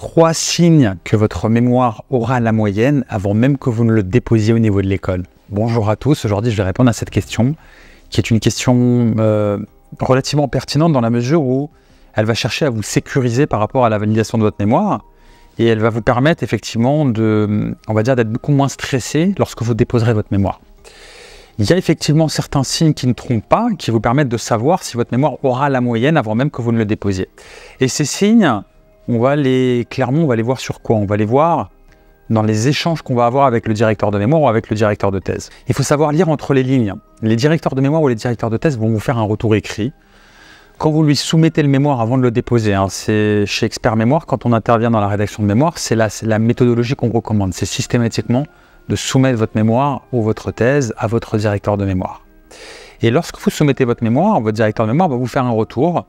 3 signes que votre mémoire aura la moyenne avant même que vous ne le déposiez au niveau de l'école. Bonjour à tous, aujourd'hui je vais répondre à cette question qui est une question relativement pertinente dans la mesure où elle va chercher à vous sécuriser par rapport à la validation de votre mémoire et elle va vous permettre effectivement d'être beaucoup moins stressé lorsque vous déposerez votre mémoire. Il y a effectivement certains signes qui ne trompent pas, qui vous permettent de savoir si votre mémoire aura la moyenne avant même que vous ne le déposiez. Et ces signes, on va les voir sur quoi? On va les voir dans les échanges qu'on va avoir avec le directeur de mémoire ou avec le directeur de thèse. Il faut savoir lire entre les lignes. Les directeurs de mémoire ou les directeurs de thèse vont vous faire un retour écrit. Quand vous lui soumettez le mémoire avant de le déposer, c'est chez Expert Mémoire, quand on intervient dans la rédaction de mémoire, c'est la méthodologie qu'on recommande. C'est systématiquement de soumettre votre mémoire ou votre thèse à votre directeur de mémoire. Et lorsque vous soumettez votre mémoire, votre directeur de mémoire va vous faire un retour.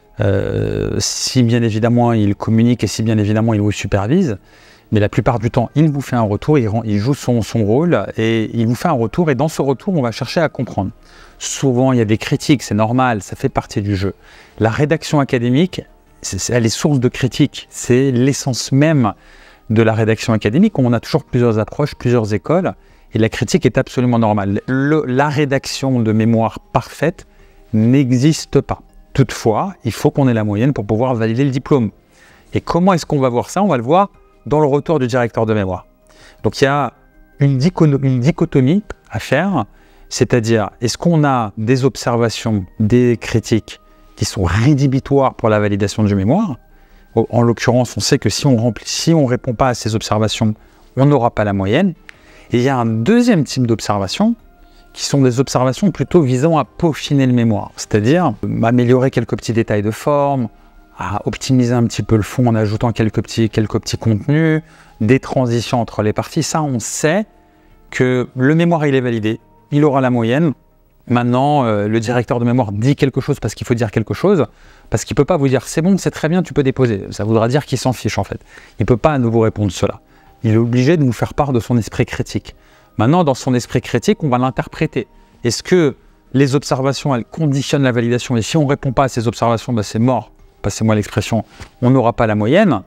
Si bien évidemment il communique et si bien évidemment il vous supervise, mais la plupart du temps il vous fait un retour, il joue son rôle et il vous fait un retour, et dans ce retour on va chercher à comprendre. Souvent il y a des critiques, c'est normal, ça fait partie du jeu. La rédaction académique, elle est source de critiques, c'est l'essence même de la rédaction académique. On a toujours plusieurs approches, plusieurs écoles, et la critique est absolument normale. La rédaction de mémoire parfaite n'existe pas. Toutefois, il faut qu'on ait la moyenne pour pouvoir valider le diplôme. Et comment est-ce qu'on va voir ça? On va le voir dans le retour du directeur de mémoire. Donc il y a une dichotomie à faire, c'est-à-dire est-ce qu'on a des observations, des critiques qui sont rédhibitoires pour la validation du mémoire? En l'occurrence, on sait que si on ne répond pas à ces observations, on n'aura pas la moyenne. Et il y a un deuxième type d'observation, qui sont des observations plutôt visant à peaufiner le mémoire, c'est-à-dire améliorer quelques petits détails de forme, à optimiser un petit peu le fond en ajoutant quelques petits contenus, des transitions entre les parties. Ça, on sait que le mémoire, il est validé, il aura la moyenne. Maintenant, le directeur de mémoire dit quelque chose parce qu'il faut dire quelque chose, parce qu'il ne peut pas vous dire « c'est bon, c'est très bien, tu peux déposer ». Ça voudra dire qu'il s'en fiche en fait. Il ne peut pas nous vous répondre cela. Il est obligé de nous faire part de son esprit critique. Maintenant, dans son esprit critique, on va l'interpréter. Est-ce que les observations, elles conditionnent la validation? Et si on ne répond pas à ces observations, c'est mort, passez-moi l'expression, on n'aura pas la moyenne?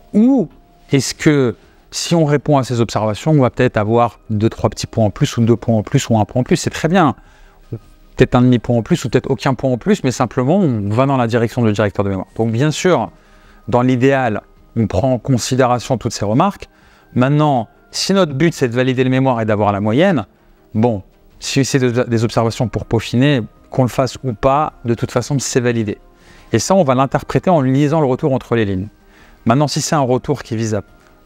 Ou est-ce que si on répond à ces observations, on va peut-être avoir 2-3 petits points en plus, ou 2 points en plus, ou 1 point en plus? C'est très bien. Peut-être un demi-point en plus, ou peut-être aucun point en plus, mais simplement, on va dans la direction du directeur de mémoire. Donc bien sûr, dans l'idéal, on prend en considération toutes ces remarques. Maintenant, si notre but c'est de valider le mémoire et d'avoir la moyenne, bon, si c'est des observations pour peaufiner, qu'on le fasse ou pas, de toute façon c'est validé. Et ça, on va l'interpréter en lisant le retour entre les lignes. Maintenant, si c'est un retour qui vise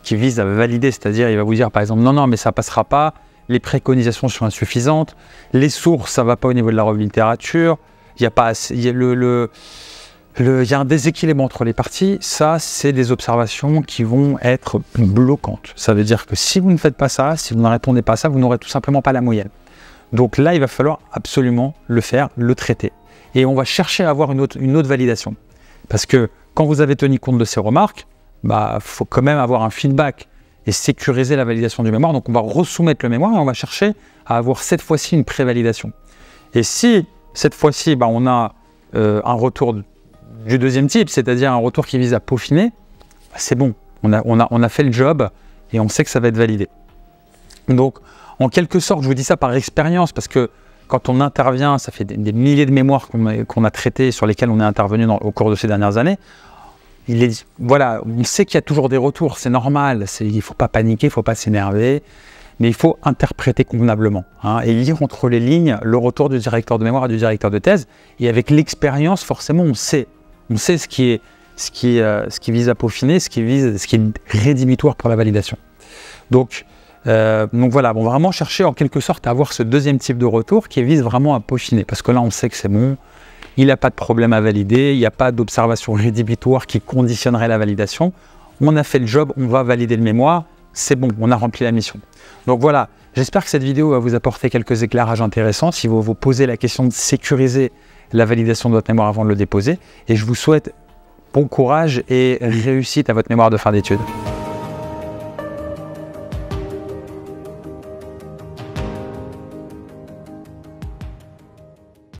à valider, c'est-à-dire il va vous dire par exemple non, mais ça passera pas, les préconisations sont insuffisantes, les sources, ça ne va pas au niveau de la revue de littérature, il y a pas assez, il y a un déséquilibre entre les parties. Ça, c'est des observations qui vont être bloquantes. Ça veut dire que si vous ne faites pas ça, si vous ne répondez pas à ça, vous n'aurez tout simplement pas la moyenne. Donc là, il va falloir absolument le faire, le traiter. Et on va chercher à avoir une autre validation. Parce que quand vous avez tenu compte de ces remarques, faut quand même avoir un feedback et sécuriser la validation du mémoire. Donc on va resoumettre le mémoire et on va chercher à avoir cette fois-ci une prévalidation. Et si cette fois-ci, on a un retour du deuxième type, c'est-à-dire un retour qui vise à peaufiner, c'est bon, on a fait le job et on sait que ça va être validé. Donc, en quelque sorte, je vous dis ça par expérience, parce que quand on intervient, ça fait des milliers de mémoires qu'on a traitées, sur lesquelles on est intervenu au cours de ces dernières années. On sait qu'il y a toujours des retours, c'est normal, il ne faut pas paniquer, il ne faut pas s'énerver, mais il faut interpréter convenablement et lire entre les lignes le retour du directeur de mémoire et du directeur de thèse. Et avec l'expérience, forcément, on sait ce qui vise à peaufiner, ce qui est rédhibitoire pour la validation. Donc voilà, on va vraiment chercher en quelque sorte à avoir ce deuxième type de retour qui vise vraiment à peaufiner, parce que là on sait que c'est bon, il n'y a pas de problème à valider, il n'y a pas d'observation rédhibitoire qui conditionnerait la validation. On a fait le job, on va valider le mémoire, c'est bon, on a rempli la mission. Donc voilà, j'espère que cette vidéo va vous apporter quelques éclairages intéressants si vous vous posez la question de sécuriser la validation de votre mémoire avant de le déposer. Et je vous souhaite bon courage et réussite à votre mémoire de fin d'études.